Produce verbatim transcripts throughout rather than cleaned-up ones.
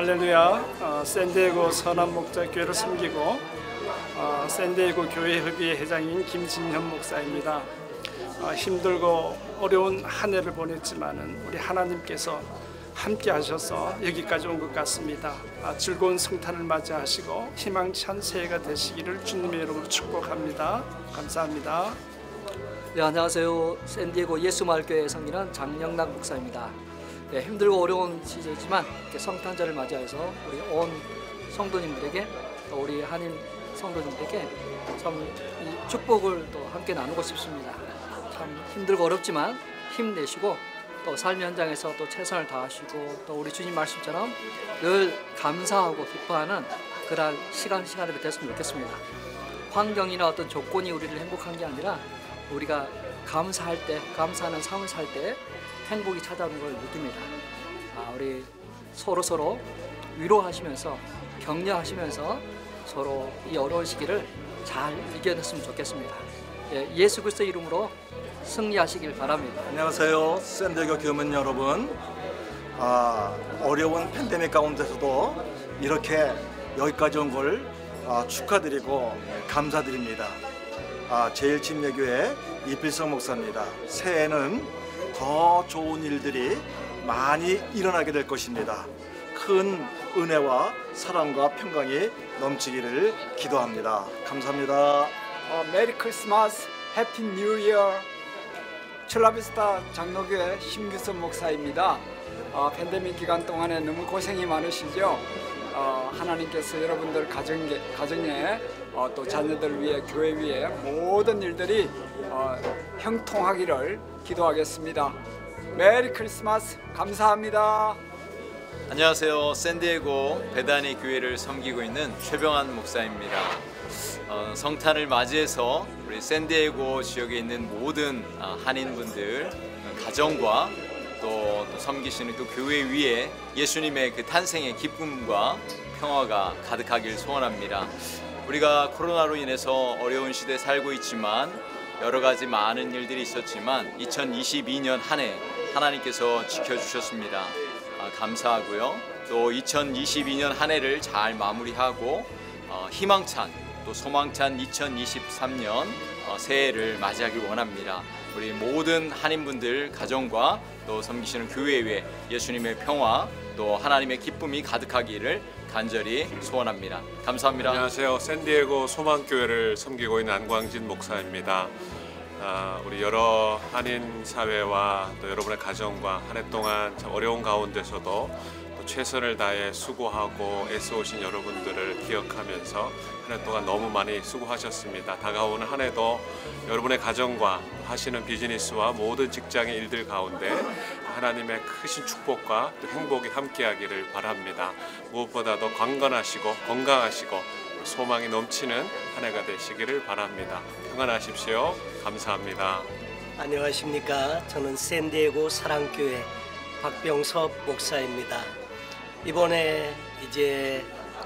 할렐루야. 어, 샌디에고 선한목자교회를 섬기고 어, 샌디에고 교회협의회 회장인 김진현 목사입니다. 어, 힘들고 어려운 한 해를 보냈지만은 우리 하나님께서 함께 하셔서 여기까지 온 것 같습니다. 아, 즐거운 성탄을 맞이하시고 희망찬 새해가 되시기를 주님의 이름으로 축복합니다. 감사합니다. 네, 안녕하세요. 샌디에고 예수마을교회 성인은 장영락 목사입니다. 네, 힘들고 어려운 시절이지만 이렇게 성탄절을 맞이해서 우리 온 성도님들에게 또 우리 한인 성도님들에게 참 이 축복을 또 함께 나누고 싶습니다. 참 힘들고 어렵지만 힘내시고 또 삶 현장에서 또 최선을 다하시고 또 우리 주님 말씀처럼 늘 감사하고 기뻐하는 그날 시간 시간들이 됐으면 좋겠습니다. 환경이나 어떤 조건이 우리를 행복한 게 아니라 우리가 감사할 때, 감사하는 삶을 살 때 행복이 찾아오는 걸 느낍니다. 아, 우리 서로 서로 위로하시면서 격려하시면서 서로 이 어려운 시기를 잘 이겨냈으면 좋겠습니다. 예, 예수 그리스도의 이름으로 승리하시길 바랍니다. 안녕하세요, 샌디에고 교민 여러분. 아, 어려운 팬데믹 가운데서도 이렇게 여기까지 온 걸 아, 축하드리고 감사드립니다. 아, 제일침례교회 이필성 목사입니다. 새해에는 더 좋은 일들이 많이 일어나게 될 것입니다. 큰 은혜와 사랑과 평강이 넘치기를 기도합니다. 감사합니다. 어, 메리 크리스마스, 해피 뉴 이어. 첼라비스타 장로교회 심규선 목사입니다. 어, 팬데믹 기간 동안에 너무 고생이 많으시죠? 어, 하나님께서 여러분들 가정에, 가정에 어, 또 자녀들 위해 교회 위해 모든 일들이 어, 형통하기를 기도하겠습니다. 메리 크리스마스. 감사합니다. 안녕하세요. 샌디에고 베다니 교회를 섬기고 있는 최병환 목사입니다. 어, 성탄을 맞이해서 우리 샌디에고 지역에 있는 모든 어, 한인분들 가정과 또, 또 섬기시는 그 교회 위에 예수님의 그 탄생의 기쁨과 평화가 가득하길 소원합니다. 우리가 코로나로 인해서 어려운 시대에 살고 있지만 여러 가지 많은 일들이 있었지만 이천이십이 년 한 해 하나님께서 지켜주셨습니다. 아, 감사하고요. 또 이천이십이 년 한 해를 잘 마무리하고 어, 희망찬 또 소망찬 이천이십삼 년 어, 새해를 맞이하길 원합니다. 우리 모든 한인분들 가정과 또 섬기시는 교회 위에 예수님의 평화 또 하나님의 기쁨이 가득하기를 간절히 소원합니다. 감사합니다. 안녕하세요. 샌디에고 소망교회를 섬기고 있는 안광진 목사입니다. 아, 우리 여러 한인 사회와 또 여러분의 가정과 한 해 동안 참 어려운 가운데서도 또 최선을 다해 수고하고 애써오신 여러분들을 기억하면서 한 해 동안 너무 많이 수고하셨습니다. 다가오는 한 해도 여러분의 가정과 하시는 비즈니스와 모든 직장의 일들 가운데 하나님의 크신 축복과 또 행복이 함께하기를 바랍니다. 무엇보다도 강건하시고 건강하시고 소망이 넘치는 한 해가 되시기를 바랍니다. 평안하십시오. 감사합니다. 안녕하십니까. 저는 샌디에고 사랑교회 박병섭 목사입니다. 이번에 이제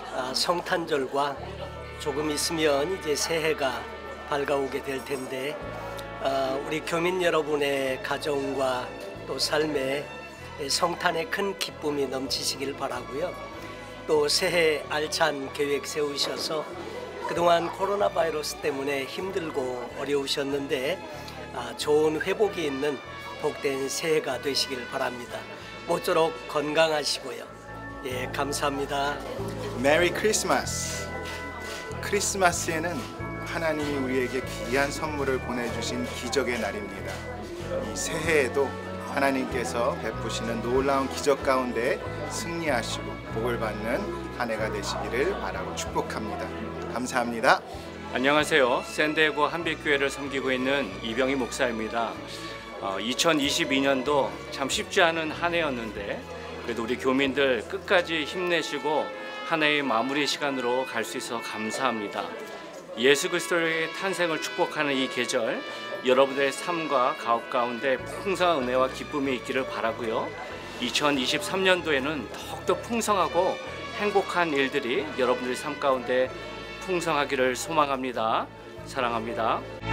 성탄절과 조금 있으면 이제 새해가 밝아오게 될 텐데 우리 교민 여러분의 가정과 또 삶에 성탄의 큰 기쁨이 넘치시길 바라고요. 또 새해 알찬 계획 세우셔서 그동안 코로나 바이러스 때문에 힘들고 어려우셨는데 좋은 회복이 있는 복된 새해가 되시길 바랍니다. 모쪼록 건강하시고요. 예, 감사합니다. 메리 크리스마스. 크리스마스에는 하나님이 우리에게 귀한 선물을 보내주신 기적의 날입니다. 이 새해에도 하나님께서 베푸시는 놀라운 기적 가운데 승리하시고 복을 받는 한 해가 되시기를 바라고 축복합니다. 감사합니다. 안녕하세요. 샌디에고 한빛교회를 섬기고 있는 이병희 목사입니다. 어, 이천이십이 년도 참 쉽지 않은 한 해였는데 그래도 우리 교민들 끝까지 힘내시고 한 해의 마무리 시간으로 갈 수 있어 감사합니다. 예수 그리스도의 탄생을 축복하는 이 계절 여러분들의 삶과 가업 가운데 풍성한 은혜와 기쁨이 있기를 바라고요. 이천이십삼 년도에는 더욱더 풍성하고 행복한 일들이 여러분들의 삶 가운데 풍성하기를 소망합니다. 사랑합니다.